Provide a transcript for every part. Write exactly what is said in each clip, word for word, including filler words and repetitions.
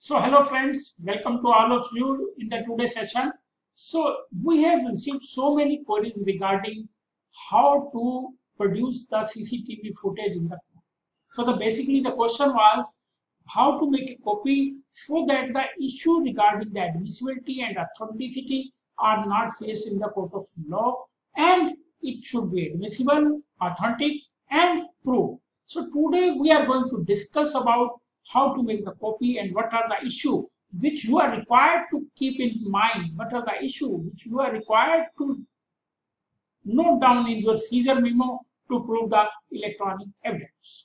So hello friends, welcome to all of you in the today's session. So we have received so many queries regarding how to produce the C C T V footage in the phone. So the basically the question was how to make a copy so that the issue regarding the admissibility and authenticity are not faced in the court of law, and it should be admissible, authentic and proved. So today we are going to discuss about how to make the copy and what are the issue which you are required to keep in mind, what are the issue which you are required to note down in your seizure memo to prove the electronic evidence.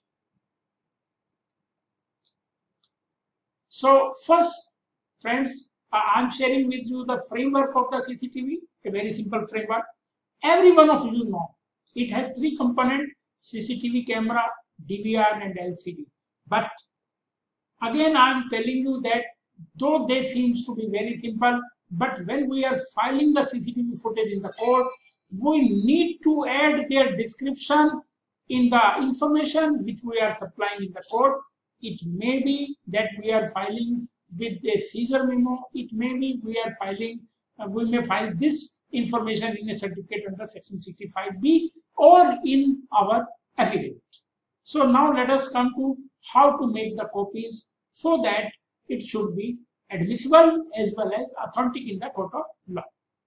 So first, friends, uh, I am sharing with you the framework of the C C T V, a very simple framework. Every one of you know it has three components: C C T V camera, D V R and L C D. But again, I am telling you that though they seems to be very simple, but when we are filing the C C T V footage in the court, we need to add their description in the information which we are supplying in the court. It may be that we are filing with a seizure memo. It may be we are filing, uh, we may file this information in a certificate under section sixty-five B or in our affidavit. So now let us come to how to make the copies so that it should be admissible as well as authentic in the court of law.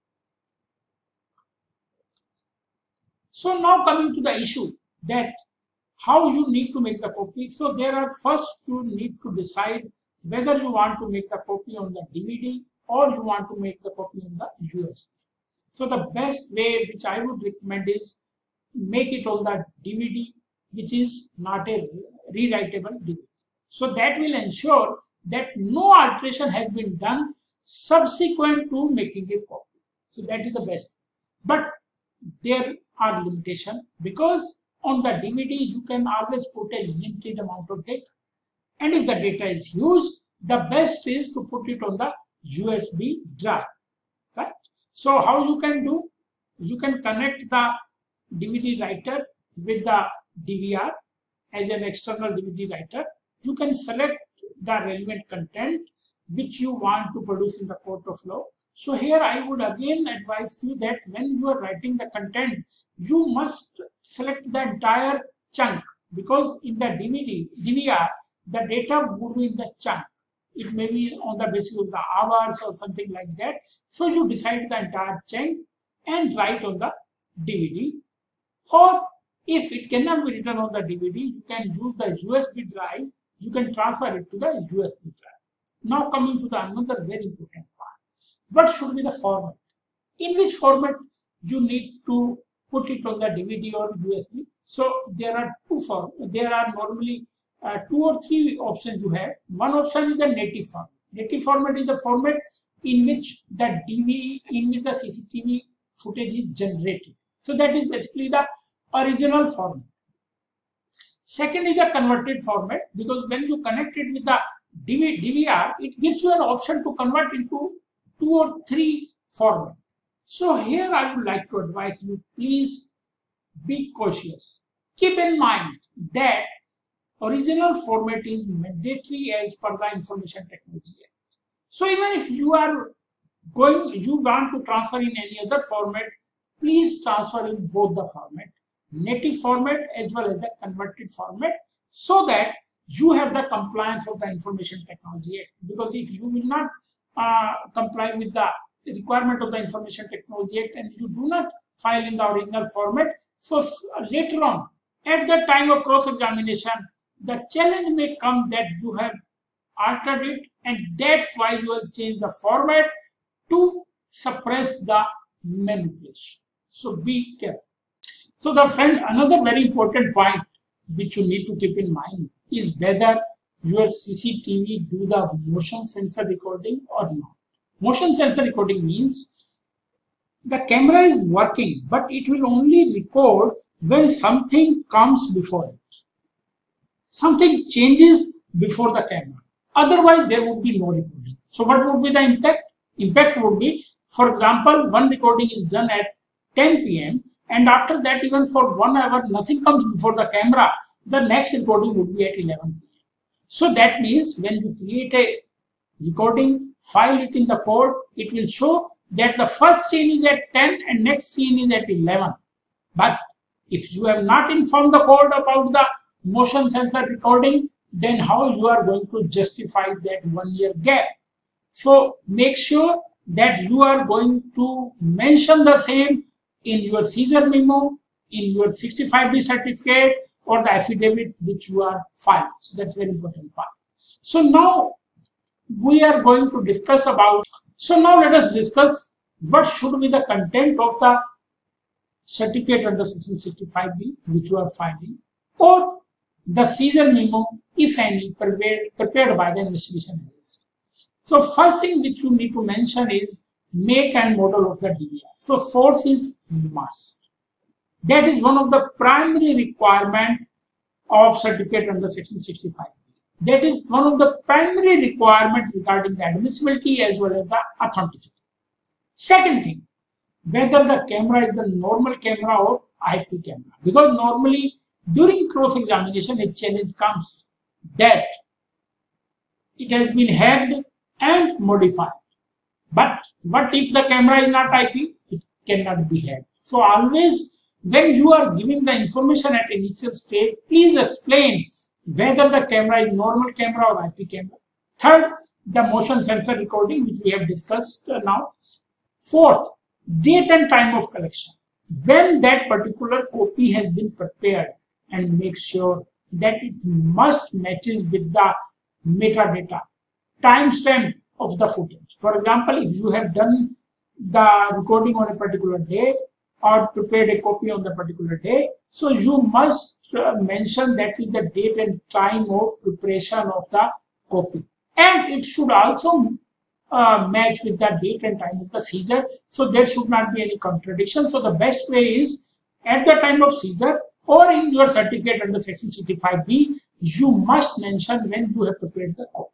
So now coming to the issue that how you need to make the copy. So there are first you need to decide whether you want to make the copy on the D V D or you want to make the copy on the U S B. So the best way which I would recommend is make it on the D V D, which is not a rewritable D V D. So that will ensure that no alteration has been done subsequent to making a copy. So that is the best. But there are limitations because on the D V D you can always put a limited amount of data. And if the data is used, the best is to put it on the U S B drive. Right? So how you can do? You can connect the D V D writer with the D V R as an external D V D writer. You can select the relevant content which you want to produce in the court of law. So here I would again advise you that when you are writing the content, you must select the entire chunk, because in the D V D, D V R, the data would be in the chunk. It may be on the basis of the hours or something like that. So you decide the entire chunk and write on the D V D. Or if it cannot be written on the D V D, you can use the U S B drive. You can transfer it to the U S B drive. Now coming to the another very important part. What should be the format? In which format you need to put it on the D V D or U S B? So there are two form. There are normally uh, two or three options you have. One option is the native format. Native format is the format in which the D V D, in which the C C T V footage is generated. So that is basically the original format. Second is the converted format, because when you connect it with the D V R, it gives you an option to convert into two or three formats. So here I would like to advise you, please be cautious. Keep in mind that original format is mandatory as per the Information Technology Act. So even if you are going, you want to transfer in any other format, please transfer in both the format, native format as well as the converted format, so that you have the compliance of the Information Technology Act. Because if you will not uh, comply with the requirement of the Information Technology Act and you do not file in the original format, so uh, later on at the time of cross-examination, the challenge may come that you have altered it, and that's why you have changed the format to suppress the manipulation. So be careful. So the friend, another very important point which you need to keep in mind is whether your C C T V do the motion sensor recording or not. Motion sensor recording means the camera is working, but it will only record when something comes before it. Something changes before the camera. Otherwise, there would be no recording. So what would be the impact? Impact would be, for example, one recording is done at ten P M and after that, even for one hour, nothing comes before the camera. The next recording would be at eleven P M So that means when you create a recording, file it in the code, it will show that the first scene is at ten and next scene is at eleven. But if you have not informed the code about the motion sensor recording, then how you are going to justify that one year gap? So make sure that you are going to mention the same in your seizure memo, in your sixty-five B certificate, or the affidavit which you are filing. So that's very important part. So now we are going to discuss about, so now let us discuss what should be the content of the certificate under section sixty-five B which you are filing, or the seizure memo, if any, prepared, prepared by the investigation agency. So first thing which you need to mention is make and model of the D V R. So source is must. That is one of the primary requirement of certificate under section sixty-five B. That is one of the primary requirements regarding the admissibility as well as the authenticity. Second thing, whether the camera is the normal camera or I P camera. Because normally during cross-examination a challenge comes that it has been hacked and modified. But what if the camera is not I P? It cannot be hacked. So always when you are giving the information at initial stage, please explain whether the camera is normal camera or I P camera. Third, the motion sensor recording, which we have discussed now. Fourth, date and time of collection. When that particular copy has been prepared, and make sure that it must matches with the metadata, timestamp of the footage. For example, if you have done the recording on a particular day or prepared a copy on the particular day, so you must uh, mention that is the date and time of preparation of the copy. And it should also uh, match with the date and time of the seizure. So there should not be any contradiction. So the best way is at the time of seizure or in your certificate under section sixty-five B, you must mention when you have prepared the copy.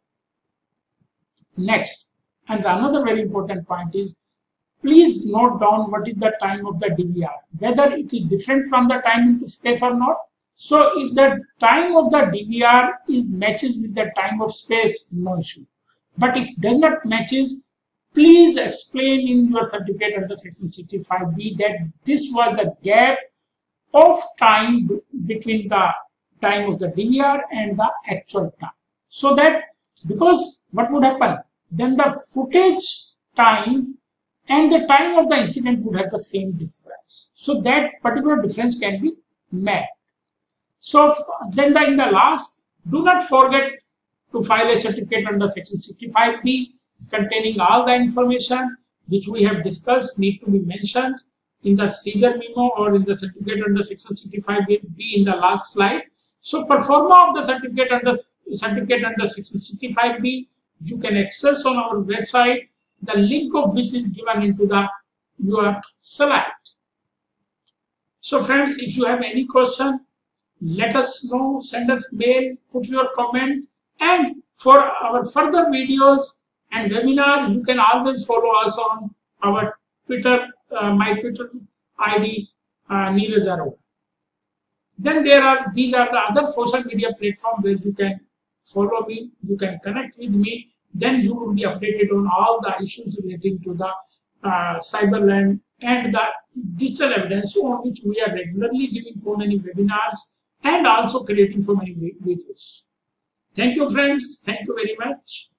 Next, and another very important point is, please note down what is the time of the D V R, whether it is different from the time into space or not. So if the time of the D V R is matches with the time of space, no issue. But if does not matches, please explain in your certificate under section sixty-five B that this was the gap of time between the time of the D V R and the actual time. So that, because what would happen, then the footage time and the time of the incident would have the same difference. So that particular difference can be met. So then the, in the last, do not forget to file a certificate under section sixty-five B containing all the information which we have discussed need to be mentioned in the seizure memo or in the certificate under section sixty-five B in the last slide. So pro forma of the certificate under certificate under section sixty-five B you can access on our website, the link of which is given into the your slide. So friends, if you have any question, let us know, send us mail, put your comment, and for our further videos and webinar, you can always follow us on our Twitter, uh, my Twitter I D, uh, Neeraj Arora. Then there are, these are the other social media platforms where you can follow me, you can connect with me, then you will be updated on all the issues relating to the uh, Cyberland and the digital evidence on which we are regularly giving so many webinars and also creating so many videos. Thank you friends, thank you very much.